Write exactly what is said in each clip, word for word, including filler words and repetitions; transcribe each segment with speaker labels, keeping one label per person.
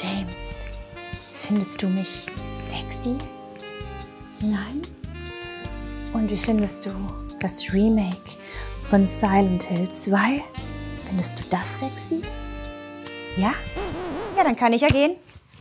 Speaker 1: James, findest du mich sexy? Nein? Und wie findest du das Remake von Silent Hill zwei? Findest du das sexy? Ja? Ja, dann kann ich ja gehen.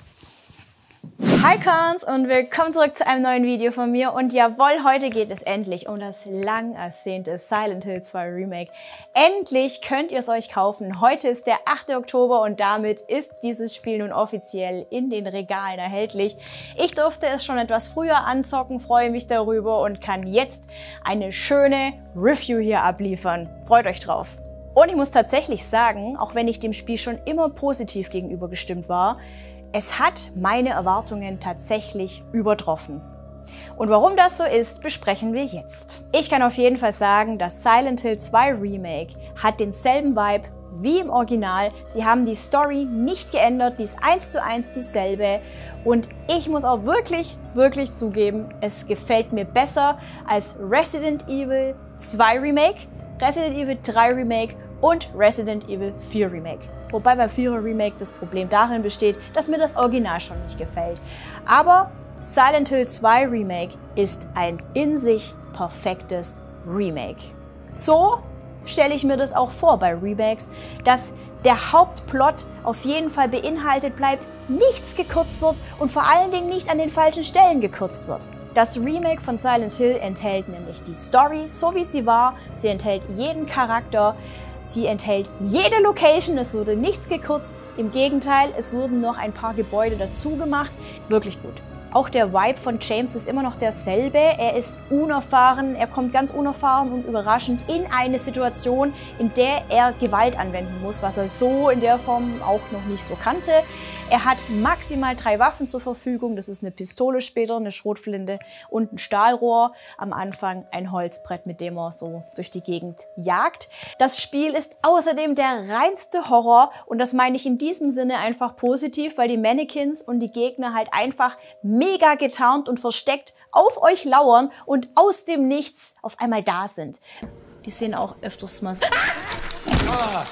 Speaker 1: Hi Cons und willkommen zurück zu einem neuen Video von mir. Und jawohl, heute geht es endlich um das lang ersehnte Silent Hill zwei Remake. Endlich könnt ihr es euch kaufen. Heute ist der achte Oktober und damit ist dieses Spiel nun offiziell in den Regalen erhältlich. Ich durfte es schon etwas früher anzocken, freue mich darüber und kann jetzt eine schöne Review hier abliefern. Freut euch drauf. Und ich muss tatsächlich sagen, auch wenn ich dem Spiel schon immer positiv gegenüber gestimmt war, es hat meine Erwartungen tatsächlich übertroffen. Und warum das so ist, besprechen wir jetzt. Ich kann auf jeden Fall sagen, das Silent Hill zwei Remake hat denselben Vibe wie im Original. Sie haben die Story nicht geändert, die ist eins zu eins dieselbe. Und ich muss auch wirklich, wirklich zugeben, es gefällt mir besser als Resident Evil zwei Remake, Resident Evil drei Remake und Resident Evil vier Remake. Wobei beim vierer Remake das Problem darin besteht, dass mir das Original schon nicht gefällt. Aber Silent Hill zwei Remake ist ein in sich perfektes Remake. So stelle ich mir das auch vor bei Remakes, dass der Hauptplot auf jeden Fall beinhaltet bleibt, nichts gekürzt wird und vor allen Dingen nicht an den falschen Stellen gekürzt wird. Das Remake von Silent Hill enthält nämlich die Story, so wie sie war. Sie enthält jeden Charakter. Sie enthält jede Location, es wurde nichts gekürzt. Im Gegenteil, es wurden noch ein paar Gebäude dazu gemacht. Wirklich gut. Auch der Vibe von James ist immer noch derselbe. Er ist unerfahren, er kommt ganz unerfahren und überraschend in eine Situation, in der er Gewalt anwenden muss, was er so in der Form auch noch nicht so kannte. Er hat maximal drei Waffen zur Verfügung. Das ist eine Pistole später, eine Schrotflinte und ein Stahlrohr. Am Anfang ein Holzbrett, mit dem er so durch die Gegend jagt. Das Spiel ist außerdem der reinste Horror und das meine ich in diesem Sinne einfach positiv, weil die Mannequins und die Gegner halt einfach mega getarnt und versteckt auf euch lauern und aus dem Nichts auf einmal da sind. Die sehen auch öfters mal so. Ah.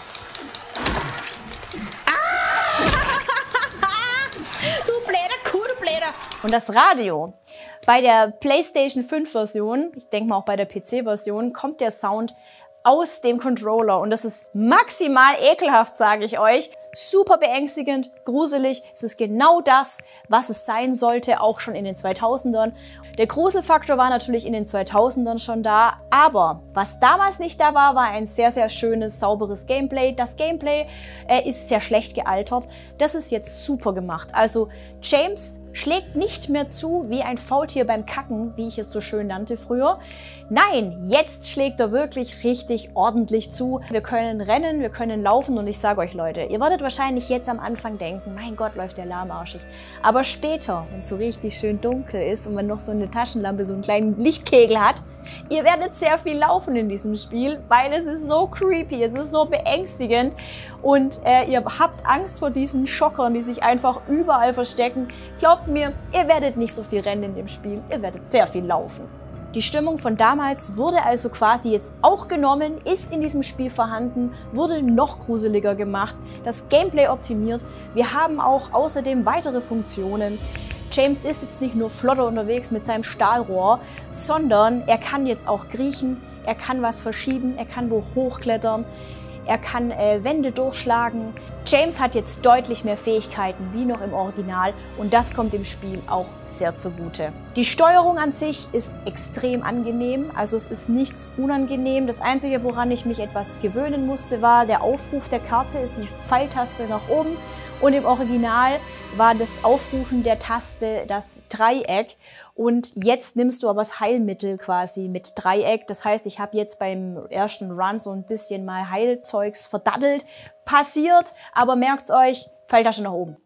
Speaker 1: Du bläder Kuh, du bläder. Und das Radio. Bei der PlayStation fünf Version, ich denke mal auch bei der P C Version, kommt der Sound aus dem Controller und das ist maximal ekelhaft, sage ich euch. Super beängstigend, gruselig. Es ist genau das, was es sein sollte, auch schon in den zweitausendern. Der Gruselfaktor war natürlich in den zweitausendern schon da, aber was damals nicht da war, war ein sehr, sehr schönes, sauberes Gameplay. Das Gameplay äh, ist sehr schlecht gealtert. Das ist jetzt super gemacht. Also James schlägt nicht mehr zu wie ein Faultier beim Kacken, wie ich es so schön nannte früher. Nein, jetzt schlägt er wirklich richtig ordentlich zu. Wir können rennen, wir können laufen und ich sage euch Leute, ihr werdet wahrscheinlich jetzt am Anfang denken, mein Gott, läuft der lahmarschig. Aber später, wenn es so richtig schön dunkel ist und man noch so eine Taschenlampe, so einen kleinen Lichtkegel hat, ihr werdet sehr viel laufen in diesem Spiel, weil es ist so creepy, es ist so beängstigend und äh, ihr habt Angst vor diesen Schockern, die sich einfach überall verstecken. Glaubt mir, ihr werdet nicht so viel rennen in dem Spiel, ihr werdet sehr viel laufen. Die Stimmung von damals wurde also quasi jetzt auch genommen, ist in diesem Spiel vorhanden, wurde noch gruseliger gemacht, das Gameplay optimiert. Wir haben auch außerdem weitere Funktionen. James ist jetzt nicht nur flotter unterwegs mit seinem Stahlrohr, sondern er kann jetzt auch kriechen, er kann was verschieben, er kann wo hochklettern. Er kann äh, Wände durchschlagen. James hat jetzt deutlich mehr Fähigkeiten wie noch im Original und das kommt dem Spiel auch sehr zugute. Die Steuerung an sich ist extrem angenehm, also es ist nichts unangenehm. Das Einzige, woran ich mich etwas gewöhnen musste, war der Aufruf der Karte, ist die Pfeiltaste nach oben und im Original war das Aufrufen der Taste das Dreieck und jetzt nimmst du aber das Heilmittel quasi mit Dreieck. Das heißt, ich habe jetzt beim ersten Run so ein bisschen mal Heilzeugs verdaddelt. Passiert, aber merkt's euch, Pfeiltasche nach oben.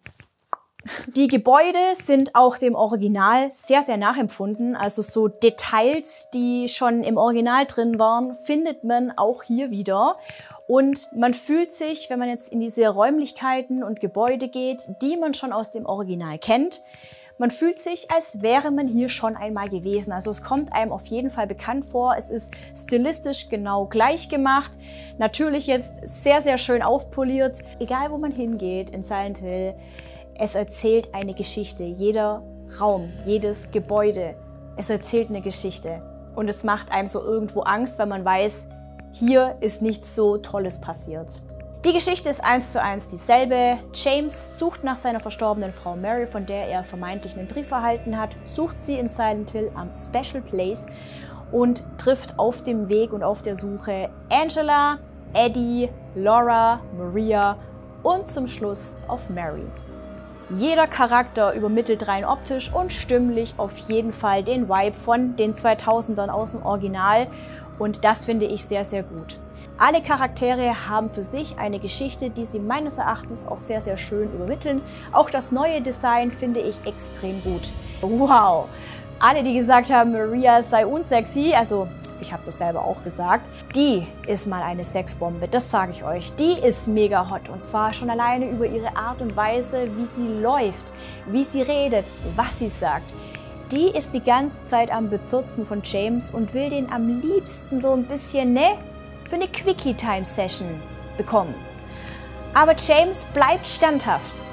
Speaker 1: Die Gebäude sind auch dem Original sehr, sehr nachempfunden. Also so Details, die schon im Original drin waren, findet man auch hier wieder. Und man fühlt sich, wenn man jetzt in diese Räumlichkeiten und Gebäude geht, die man schon aus dem Original kennt, man fühlt sich, als wäre man hier schon einmal gewesen. Also es kommt einem auf jeden Fall bekannt vor. Es ist stilistisch genau gleich gemacht. Natürlich jetzt sehr, sehr schön aufpoliert. Egal, wo man hingeht in Silent Hill, Es erzählt eine Geschichte. Jeder Raum, jedes Gebäude, es erzählt eine Geschichte. Und es macht einem so irgendwo Angst, weil man weiß, hier ist nichts so Tolles passiert. Die Geschichte ist eins zu eins dieselbe. James sucht nach seiner verstorbenen Frau Mary, von der er vermeintlich einen Brief erhalten hat, sucht sie in Silent Hill am Special Place und trifft auf dem Weg und auf der Suche Angela, Eddie, Laura, Maria und zum Schluss auf Mary. Jeder Charakter übermittelt rein optisch und stimmlich auf jeden Fall den Vibe von den zweitausendern aus dem Original und das finde ich sehr, sehr gut. Alle Charaktere haben für sich eine Geschichte, die sie meines Erachtens auch sehr, sehr schön übermitteln. Auch das neue Design finde ich extrem gut. Wow! Alle, die gesagt haben, Maria sei unsexy, also ich habe das selber auch gesagt, die ist mal eine Sexbombe, das sage ich euch. Die ist mega hot und zwar schon alleine über ihre Art und Weise, wie sie läuft, wie sie redet, was sie sagt. Die ist die ganze Zeit am Bezirzen von James und will den am liebsten so ein bisschen, ne, für eine Quickie-Time-Session bekommen. Aber James bleibt standhaft.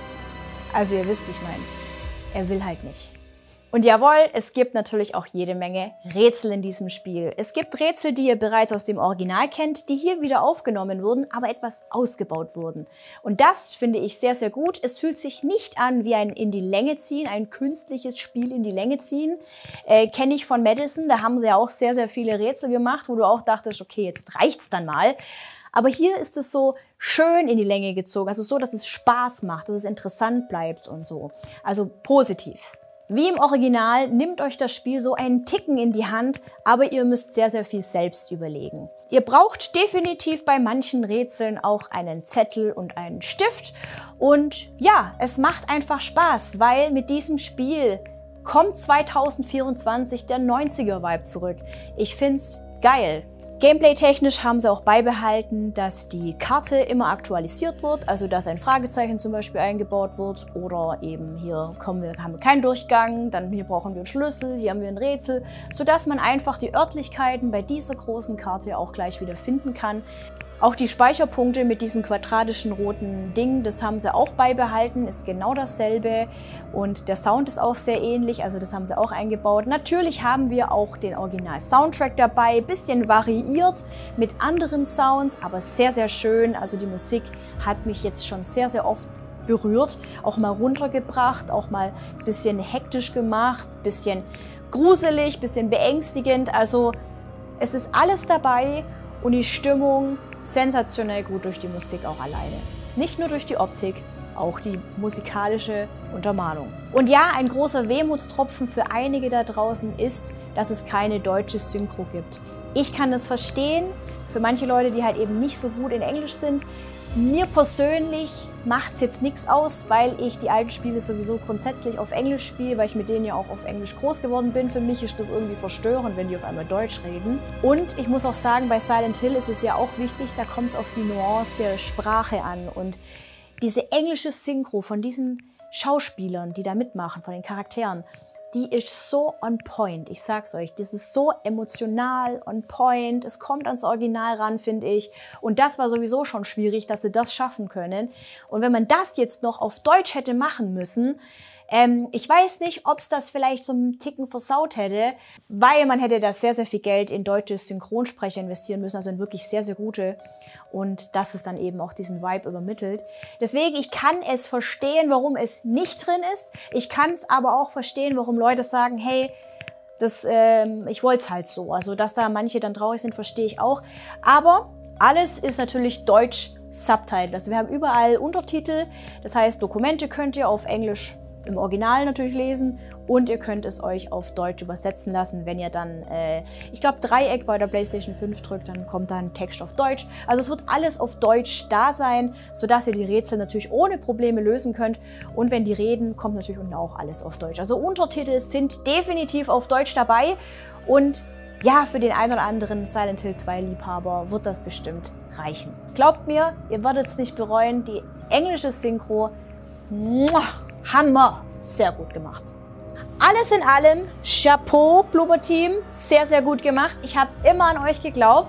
Speaker 1: Also ihr wisst, wie ich meine. Er will halt nicht. Und jawohl, es gibt natürlich auch jede Menge Rätsel in diesem Spiel. Es gibt Rätsel, die ihr bereits aus dem Original kennt, die hier wieder aufgenommen wurden, aber etwas ausgebaut wurden. Und das finde ich sehr, sehr gut. Es fühlt sich nicht an wie ein in die Länge ziehen, ein künstliches Spiel in die Länge ziehen. Äh, kenne ich von Madison, da haben sie ja auch sehr, sehr viele Rätsel gemacht, wo du auch dachtest, okay, jetzt reicht's dann mal. Aber hier ist es so schön in die Länge gezogen, also so, dass es Spaß macht, dass es interessant bleibt und so. Also positiv. Wie im Original nimmt euch das Spiel so einen Ticken in die Hand, aber ihr müsst sehr, sehr viel selbst überlegen. Ihr braucht definitiv bei manchen Rätseln auch einen Zettel und einen Stift. Und ja, es macht einfach Spaß, weil mit diesem Spiel kommt zweitausendvierundzwanzig der neunziger-Vibe zurück. Ich find's geil. Gameplay-technisch haben sie auch beibehalten, dass die Karte immer aktualisiert wird, also dass ein Fragezeichen zum Beispiel eingebaut wird oder eben hier kommen wir, haben wir keinen Durchgang, dann hier brauchen wir einen Schlüssel, hier haben wir ein Rätsel, sodass man einfach die Örtlichkeiten bei dieser großen Karte auch gleich wieder finden kann. Auch die Speicherpunkte mit diesem quadratischen roten Ding, das haben sie auch beibehalten, ist genau dasselbe und der Sound ist auch sehr ähnlich, also das haben sie auch eingebaut. Natürlich haben wir auch den Original-Soundtrack dabei, bisschen variiert mit anderen Sounds, aber sehr, sehr schön. Also die Musik hat mich jetzt schon sehr, sehr oft berührt, auch mal runtergebracht, auch mal ein bisschen hektisch gemacht, bisschen gruselig, bisschen beängstigend. Also es ist alles dabei und die Stimmung sensationell gut durch die Musik auch alleine. Nicht nur durch die Optik, auch die musikalische Untermalung. Und ja, ein großer Wehmutstropfen für einige da draußen ist, dass es keine deutsche Synchro gibt. Ich kann das verstehen, für manche Leute, die halt eben nicht so gut in Englisch sind. Mir persönlich macht es jetzt nichts aus, weil ich die alten Spiele sowieso grundsätzlich auf Englisch spiele, weil ich mit denen ja auch auf Englisch groß geworden bin. Für mich ist das irgendwie verstörend, wenn die auf einmal Deutsch reden. Und ich muss auch sagen, bei Silent Hill ist es ja auch wichtig, da kommt es auf die Nuance der Sprache an. Und diese englische Synchro von diesen Schauspielern, die da mitmachen, von den Charakteren, die ist so on point, ich sag's euch, das ist so emotional on point, es kommt ans Original ran, finde ich. Und das war sowieso schon schwierig, dass sie das schaffen können. Und wenn man das jetzt noch auf Deutsch hätte machen müssen, ähm, ich weiß nicht, ob es das vielleicht so einen Ticken versaut hätte, weil man hätte da sehr, sehr viel Geld in deutsche Synchronsprecher investieren müssen, also in wirklich sehr, sehr gute. Und das ist dann eben auch diesen Vibe übermittelt. Deswegen, ich kann es verstehen, warum es nicht drin ist. Ich kann es aber auch verstehen, warum Leute sagen, hey, das, ähm, ich wollte es halt so. Also, dass da manche dann traurig sind, verstehe ich auch. Aber alles ist natürlich Deutsch Subtitle. Also wir haben überall Untertitel. Das heißt, Dokumente könnt ihr auf Englisch im Original natürlich lesen und ihr könnt es euch auf Deutsch übersetzen lassen. Wenn ihr dann, äh, ich glaube, Dreieck bei der PlayStation fünf drückt, dann kommt dann Text auf Deutsch. Also es wird alles auf Deutsch da sein, sodass ihr die Rätsel natürlich ohne Probleme lösen könnt. Und wenn die reden, kommt natürlich unten auch alles auf Deutsch. Also Untertitel sind definitiv auf Deutsch dabei. Und ja, für den einen oder anderen Silent Hill zwei Liebhaber wird das bestimmt reichen. Glaubt mir, ihr werdet es nicht bereuen. Die englische Synchro, muah, Hammer! Sehr gut gemacht. Alles in allem, Chapeau, Bloober Team, sehr, sehr gut gemacht. Ich habe immer an euch geglaubt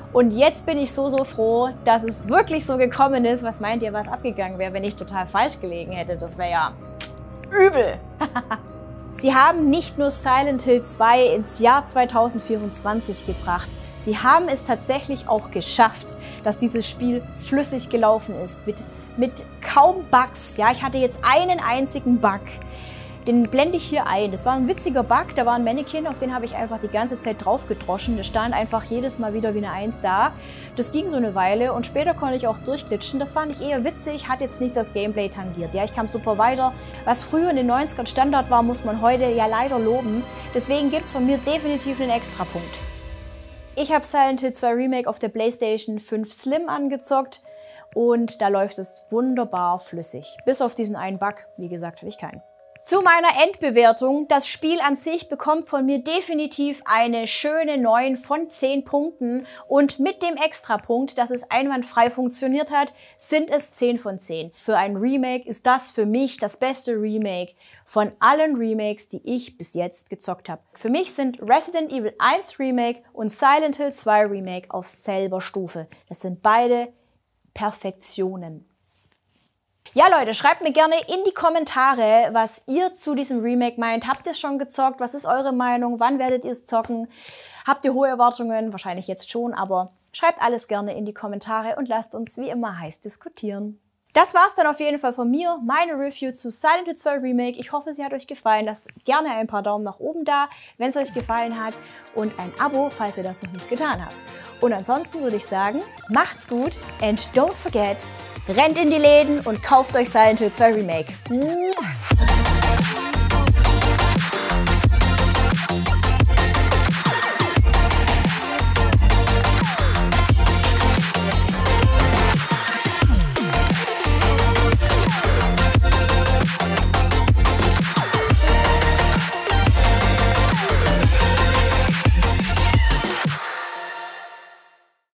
Speaker 1: Und jetzt bin ich so, so froh, dass es wirklich so gekommen ist. Was meint ihr, was abgegangen wäre, wenn ich total falsch gelegen hätte? Das wäre ja übel. Sie haben nicht nur Silent Hill zwei ins Jahr zweitausendvierundzwanzig gebracht, sie haben es tatsächlich auch geschafft, dass dieses Spiel flüssig gelaufen ist, mit, mit kaum Bugs. Ja, ich hatte jetzt einen einzigen Bug. Den blende ich hier ein. Das war ein witziger Bug, da war ein Mannequin, auf den habe ich einfach die ganze Zeit drauf gedroschen. Der stand einfach jedes Mal wieder wie eine Eins da. Das ging so eine Weile und später konnte ich auch durchglitschen. Das fand ich eher witzig, hat jetzt nicht das Gameplay tangiert. Ja, ich kam super weiter. Was früher in den neunzigern Standard war, muss man heute ja leider loben. Deswegen gibt es von mir definitiv einen Extrapunkt. Ich habe Silent Hill zwei Remake auf der PlayStation fünf Slim angezockt und da läuft es wunderbar flüssig. Bis auf diesen einen Bug, wie gesagt, hatte ich keinen. Zu meiner Endbewertung. Das Spiel an sich bekommt von mir definitiv eine schöne neun von zehn Punkten und mit dem Extrapunkt, dass es einwandfrei funktioniert hat, sind es zehn von zehn. Für ein Remake ist das für mich das beste Remake von allen Remakes, die ich bis jetzt gezockt habe. Für mich sind Resident Evil eins Remake und Silent Hill zwei Remake auf selber Stufe. Das sind beide Perfektionen. Ja Leute, schreibt mir gerne in die Kommentare, was ihr zu diesem Remake meint. Habt ihr es schon gezockt? Was ist eure Meinung? Wann werdet ihr es zocken? Habt ihr hohe Erwartungen? Wahrscheinlich jetzt schon, aber schreibt alles gerne in die Kommentare und lasst uns wie immer heiß diskutieren. Das war's dann auf jeden Fall von mir, meine Review zu Silent Hill zwei Remake. Ich hoffe, sie hat euch gefallen. Lasst gerne ein paar Daumen nach oben da, wenn es euch gefallen hat und ein Abo, falls ihr das noch nicht getan habt. Und ansonsten würde ich sagen, macht's gut and don't forget, rennt in die Läden und kauft euch Silent Hill zwei Remake.